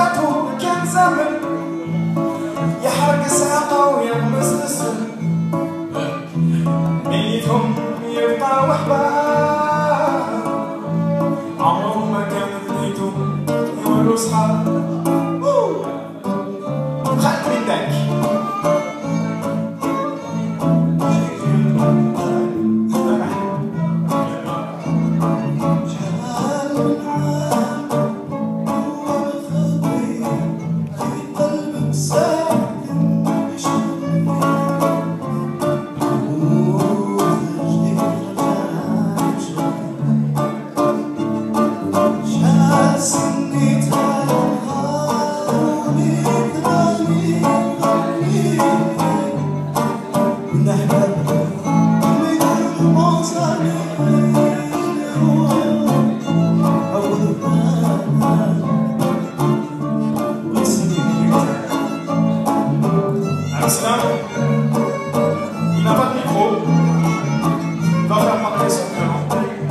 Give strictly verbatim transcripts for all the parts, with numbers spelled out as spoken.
يعرفته كان زمن يحرق ساقه ويغمس السن نيتهم يبقى وحباب عمرهم ما كانت نيتهم يولوا صحاب خلت من داك il n'a pas de micro, il va faire parler son violon.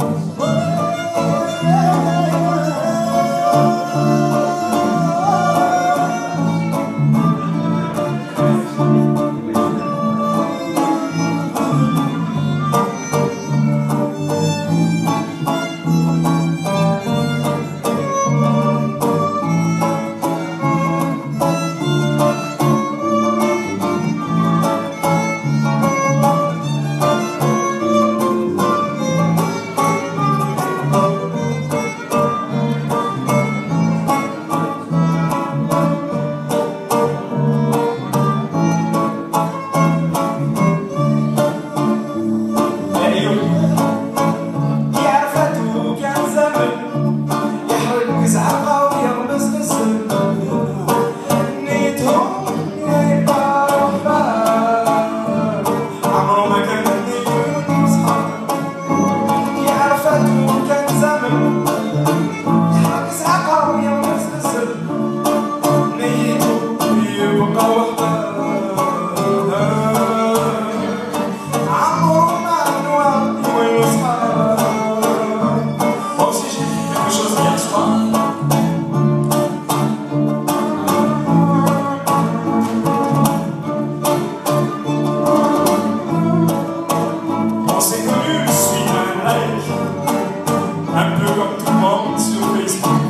Un peu comme tout le monde sur Facebook.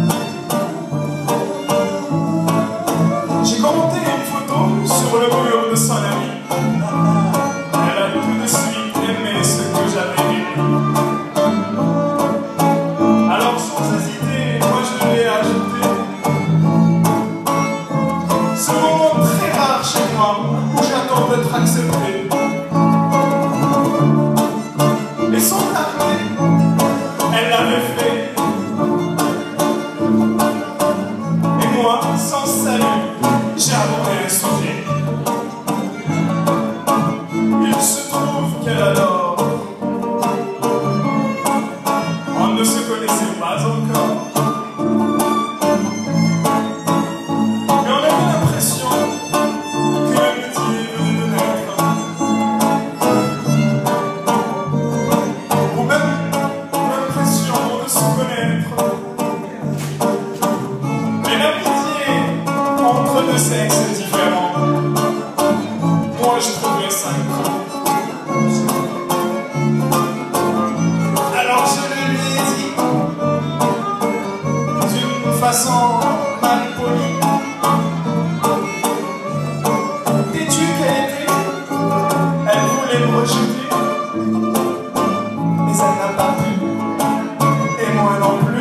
J'ai commenté une photo sur le mur de son ami. Elle a tout de suite aimé ce que j'avais vu. Alors sans hésiter, moi je l'ai ajouté. Ce moment très rare chez moi où j'attends d'être accepté. Et sans tarder, elle l'avait fait. Et moi, sans salut, j'ai abordé un sujet. Il se trouve qu'elle adore. On ne se connaissait pas encore. Mais on avait l'impression que l'amitié venait de naître. Ou même l'impression de se connaître. Mais l'amitié entre deux sexes différents, moi je trouvais ça con. Alors je le lui ai dit d'une façon mal polie. Têtue qu'elle était, elle voulait me rejeter, mais elle n'a pas pu, et moi non plus.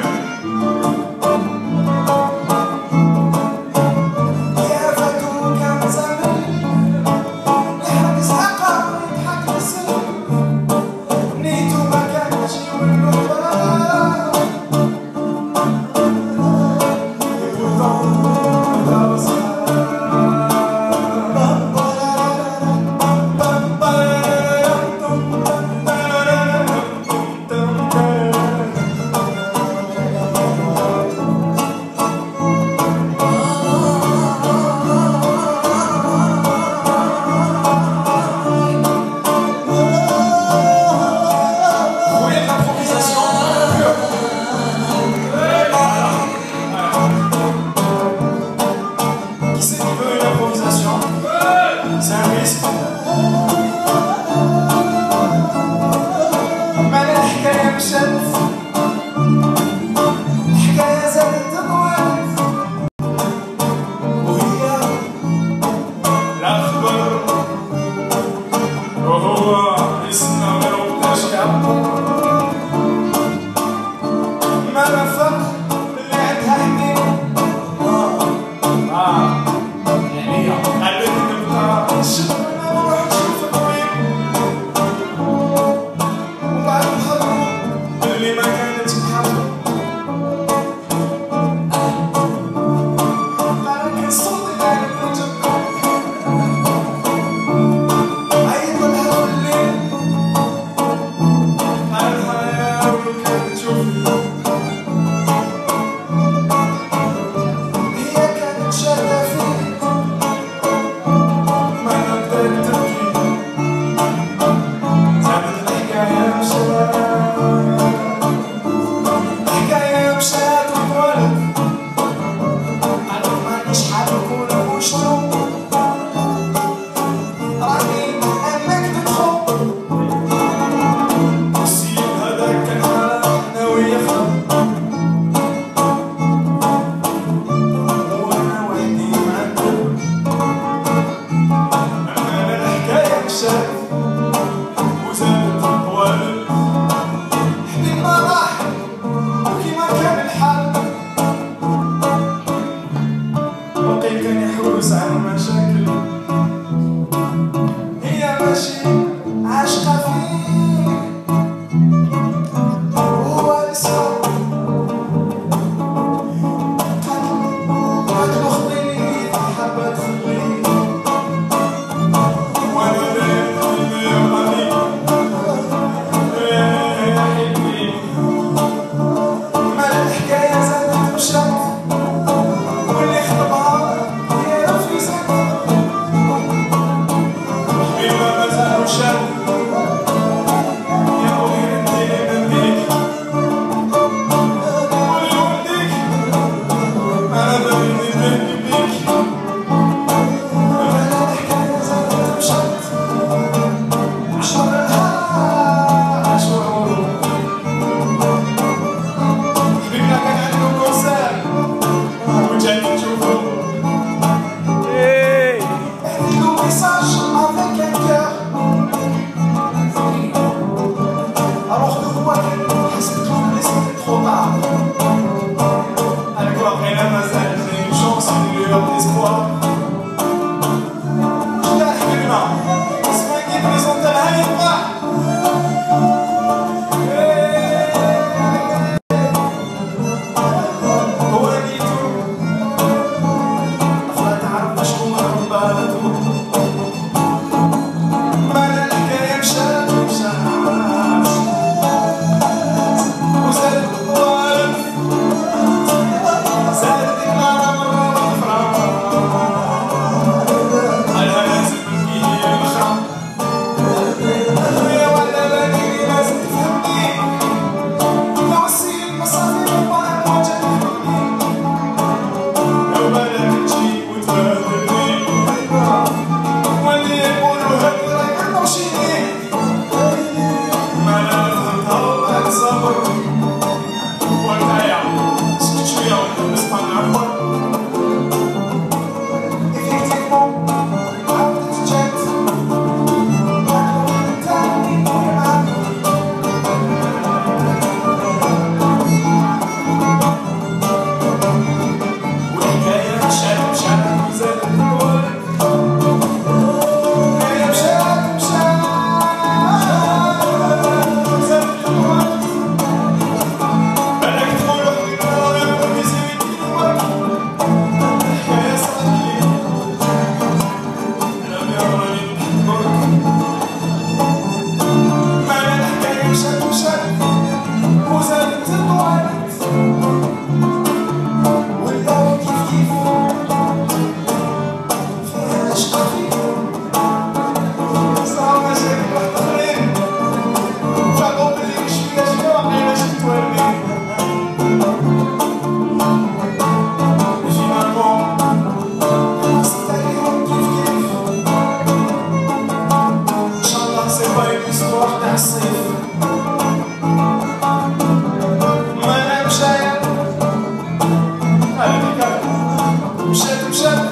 Oh, كان يحوس على المشاكل هي ماشي عاشقة فيه وهو لسه قالو خليني حابة تخليني وانا دايما يا غالي يا حبيبي ما الحكاية زادت مشات واللي خطبها هي رفيسك حبيبة مازال مشات يا خويا نديني من بيك قولي ولديك أنا بغيني بيني بيك ما الحكاية زادت مشات عشرها عشرة حبيبنا كان عنده كونسير وجاي نشوفو احكيلو ميساج افيك ان كور الوغ كو هو كان حسبتو بلي سيتي ترو طار انا كو بقينا مازال جاي اون شونس ندير لهم ديسبوار شتا حبيبنا اسمع كي بريزونتا لها يفرح هو نيتو أفلا تعرف شكون رباتو مالا الحكاية مشات مشات وزادت الطوالف زادت ديك النهار مرة أخرى على لازم نبكي الأخرى خويا ولا بالي لازم تفهمني توصي المصاري ربما الوجه يحبني لو بالك تجي وتبادلني واللي يقولوا هادي راك عطوشيني مالا فهمتها هاد الصبر والهايا سكت شوية ونحبسها نعبر إفيكتيفمون عاودت جات تاني والحكاية مشات مشات وزادت الطوالف الحكاية مشات مشات وزادت الطوالف بالك تقولو حبيبنا راه يبغي يزيد يدير الحكاية صارت لي أنا راني نحبك مالا الحكاية مشات مشات وزادت الطوالف ولاو كيف كيف فيها عشقة فيه صراو مشاكل واحدين فاقو بلي شوية شوية واقيلا جيت تولي فينالمون خلصت عليهم كيف كيف انشالله سي با اون اسبوار تاع الصيف مالا مشايا هاديك مشات مشات